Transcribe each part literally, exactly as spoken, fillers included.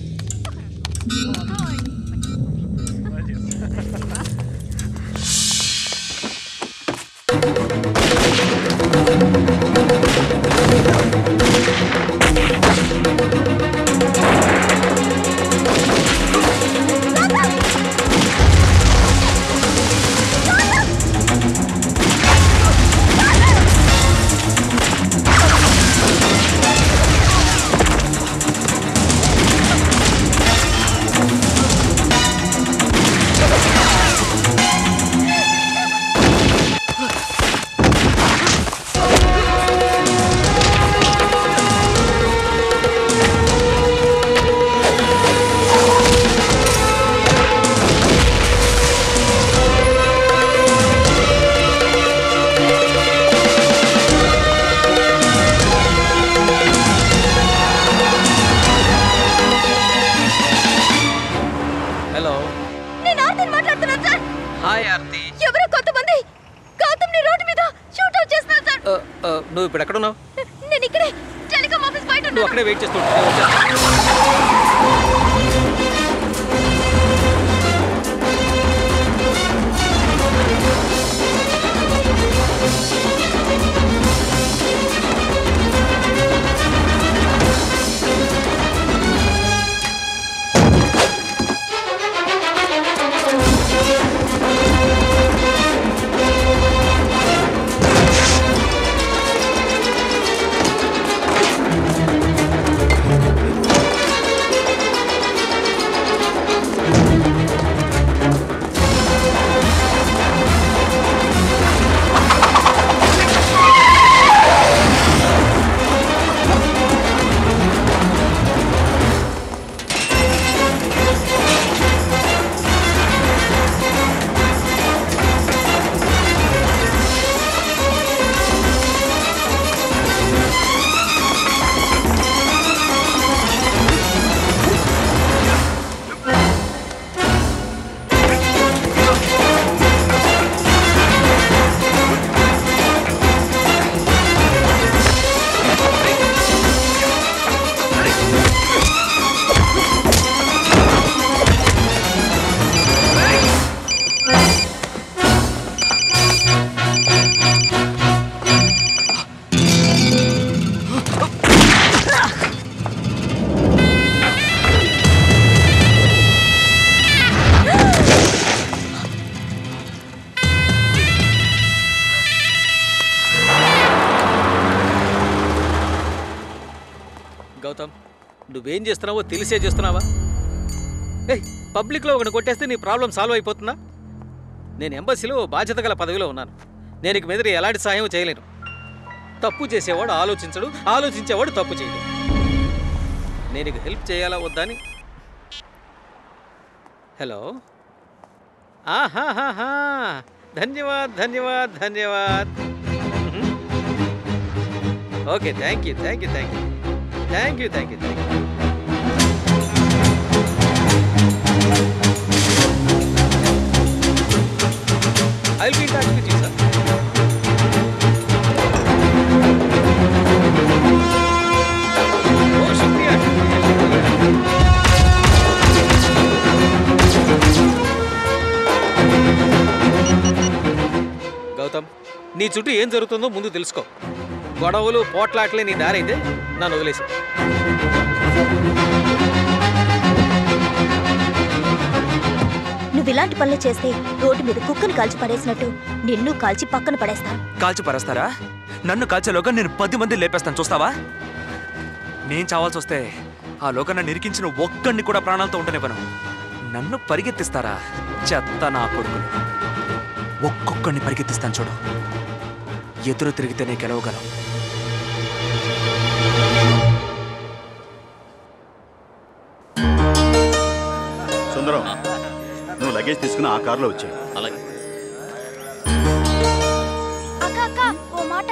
నువ్వు ఇప్పుడు ఎక్కడ ఉన్నావు? నేను ఇక్కడే టెలికాం ఆఫీస్ బయట ఉన్నాను. నువ్వు అక్కడే వెయిట్ చేస్తూ ఉండు. గౌతమ్, నువ్వేం చేస్తున్నావో తెలిసే చేస్తున్నావా? ఏయ్, పబ్లిక్లో ఒకటి కొట్టేస్తే నీ ప్రాబ్లం సాల్వ్ అయిపోతుందా? నేను ఎంబసీలో బాధ్యత గల పదవిలో ఉన్నాను. నేను ఇక మీద ఎలాంటి సహాయం చేయలేను. తప్పు చేసేవాడు ఆలోచించడు, ఆలోచించేవాడు తప్పు చేయడు. నేను ఇక హెల్ప్ చేయాలా వద్దా అని. హలో, ఆహాహా, ధన్యవాద్ ధన్యవాద్ ధన్యవాద్. Okay, thank you thank you thank you thank you thank you thank you I will be in touch with you sir. ఓ శుక్రియా. గౌతమ్, నీ చుట్టూ ఏం జరుగుతుందో ముందు తెలుసుకో. గొడవలు పోట్లాట్లే నీ దారైతే నన్ను వదిలేసి. నువ్వు ఇలాంటి పనులు చేస్తే రోడ్డు మీద కుక్కను కాల్చి పడేసినట్టు నిన్ను కాల్చి పక్కన పడేస్తా. కాల్చి పడేస్తారా? నన్ను కాల్చేలోగా నేను పది మంది లేపేస్తాను, చూస్తావా? నేను చావాల్సి వస్తే ఆ లోక నన్ను ఇరికించిన ఒక్కడిని కూడా ప్రాణాలతో ఉంటేనే పను. నన్ను పరిగెత్తిస్తారా? చెత్త నా కొడుకులు. ఒక్కొక్కడిని పరిగెత్తిస్తాను చూడు. ఎదురు తిరిగితేనే గెలవగలం. సుందరం, నువ్వు లగేజ్ తీసుకుని ఆ కారులో వచ్చాయి. అలాగే. అక్క అక్క ఓ మాట.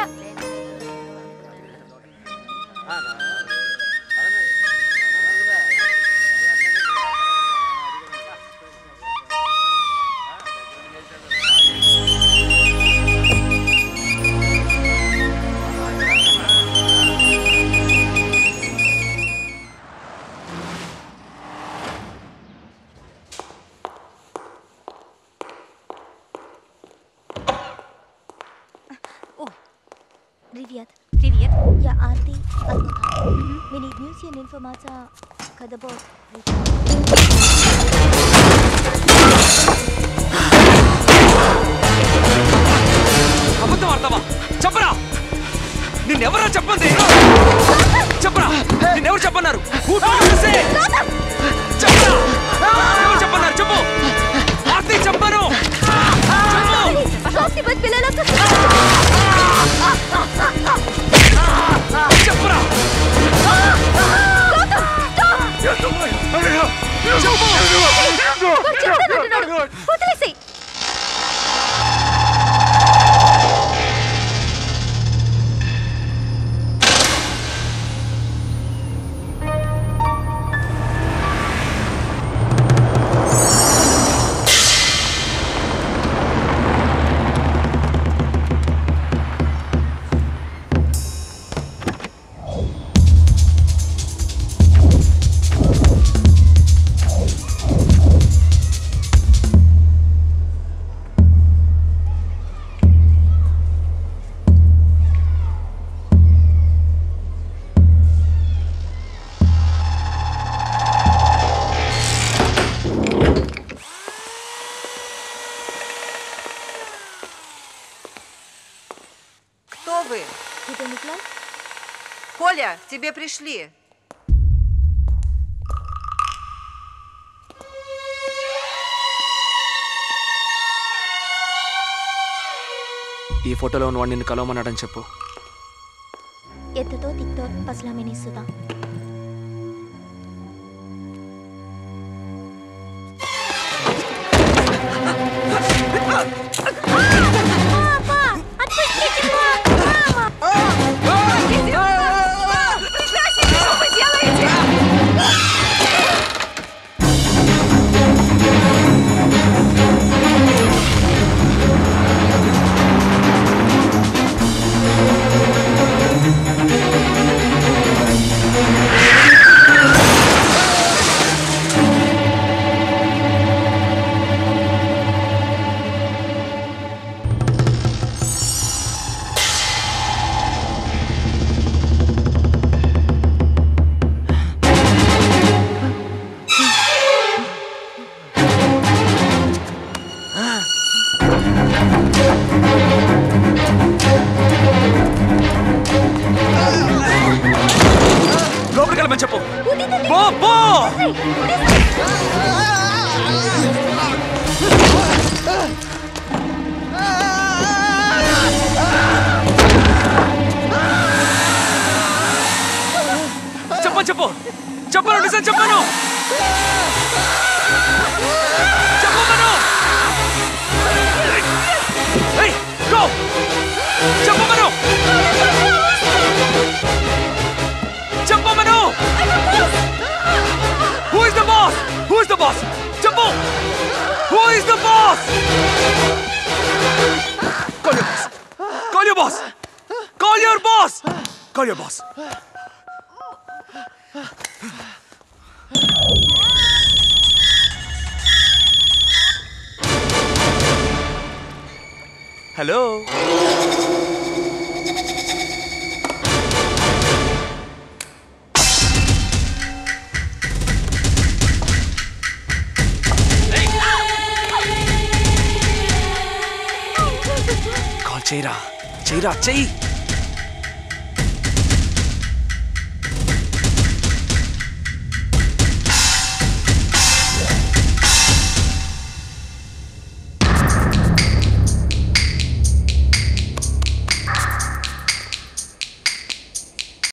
Привет. Привет. Я Арти Адвокат. Мне нужна информация, когда будет. అబద్ధం ఆడతావా? చెప్పరా, నిన్నెవరా చెప్పండి? చెప్పరా, నిన్నెవరు చెప్పన్నారు? చెప్పరా, ఎవరు చెప్పన్నారు? చెప్పు. ఆర్తి చెప్పను. చెప్పరా. వదిలేసేయ్. Кто вы? Это Николай? Коля, тебе пришли. ఈ ఫోటోలో ఉన్నవాడు నిన్ను కలవమన్నాడని చెప్పు. ఎత్తతో తిక్తో పసలామేని సుధా. లోపలికి వెళ్ళమని చెప్పు. పో, పో. చెప్పు చెప్పు చెప్పను, నిజం చెప్పను. చెప్పమను. ఏయ్, గో. చెప్పమను. చెప్పమను. Who is the boss? Who is the boss? చెప్పు. Who is the boss? Call your boss. Call your boss. Call your boss. Call your boss. Hello. Call చేయరా, చేయరా, చెయ్యి.